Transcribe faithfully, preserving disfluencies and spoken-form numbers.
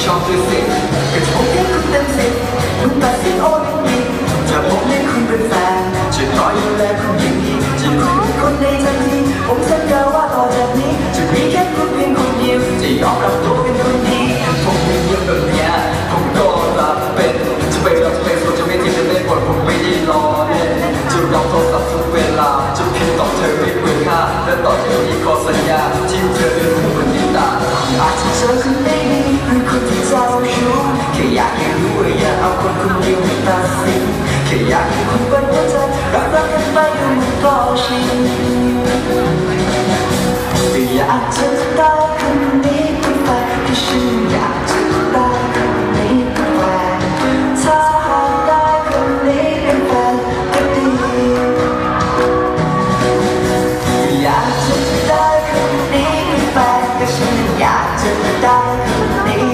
ชอบด้วยสิก็จะผมให้คุณเต็มสิบคุณตัดสินโอ้ยดีจะผมให้คุณเป็นแฟนจะคอยดูแลคุณอย่างดีจะคุณเป็นคนในทันทีผมสัญญาว่าต่อจากนี้จะมีแค่คุณเพียงคนเดียวจะยอมรับตัวเป็นคนดีผมไม่เยี่ยมแบบนี้ผมก็รับเป็นจะไปรับจะไปส่วนจะไม่ทีจะเล่นบทผมไม่ได้รอเล่นจะรับโทรศัพท์ทุกเวลาจะพิมพ์ตอบเธอไม่เบื่อค่าและต่อจากนี้ขอสัญญาที่เธอเป็นผู้คนที่ตาอาจจะเจอคนไม่ดีหรือคนที่เจ้าชู้แค่อยากให้รู้ว่าอย่าเอาคนคนเดียวมาตัดสินแค่อยากให้คุณเป็นหัวใจรักรักกันไปอยู่เหมือนต่อชิงก็อยากจะได้คนนี้เป็นแฟนที่ฉันอยากจะได้คนนี้เป็นแฟนถ้าหากได้คนนี้เป็นแฟนก็ดีอยากจะได้คนนี้เป็นแฟนก็ฉันอยากจะได้คนนี้